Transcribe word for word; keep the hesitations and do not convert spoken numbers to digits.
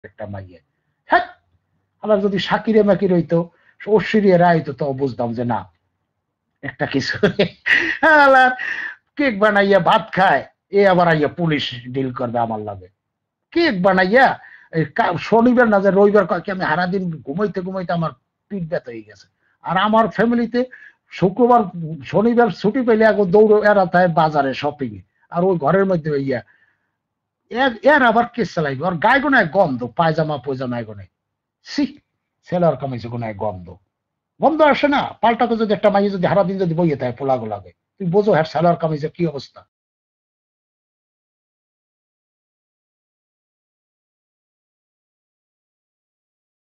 একটা মাইয়ে। হ্যাঁ, আবার যদি শাকিরে মাকির হইতো, ঐশ্বরিয়া রায় হইতো, তো বুঝতাম যে না একটা কিছু। আলার কেক বানাইয়া ভাত খায়, এ আবার আইয়া পুলিশ ডিল করবে আমার লাগে। কেক বানাইয়া এই কা- শনিবার না যে রবিবার কয়েক আমি সারাদিন ঘুমাইতে ঘুমাইতে আমার পিঠ ব্যথা হয়ে গেছে। আর আমার ফ্যামিলিতে শুক্রবার শনিবার ছুটি পেলে এখন দৌড় এরা তাই বাজারে শপিং এ, আর ওই ঘরের মধ্যে ইয়া এর এর আবার কেস চালাইবে, ওর গায়ে গোনায় গন্ধ, পায়জামা পয়জামায় গোনায় সি, সেলার কামিজে গোনায় গন্ধ, গন্ধ আসে না। পাল্টা করে যদি একটা মাইয়ে যদি সারাদিন যদি বইয়ে থাকে পোলা গোলাবে, তুই বোঝো হ্যাঁ সালোয়ার কামিজের কি অবস্থা।